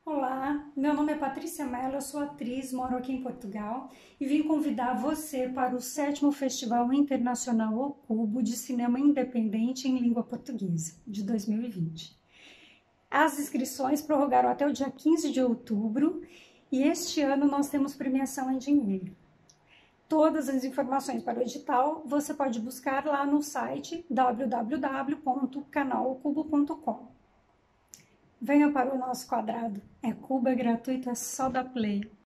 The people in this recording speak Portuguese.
Olá, meu nome é Patrícia Mello, eu sou atriz, moro aqui em Portugal e vim convidar você para o 7º Festival Internacional O Cubo de Cinema Independente em Língua Portuguesa, de 2020. As inscrições prorrogaram até o dia 15 de outubro e este ano nós temos premiação em dinheiro. Todas as informações para o edital você pode buscar lá no site www.canalocubo.com. Venha para o nosso quadrado. É cubo, é gratuito, é só dar play.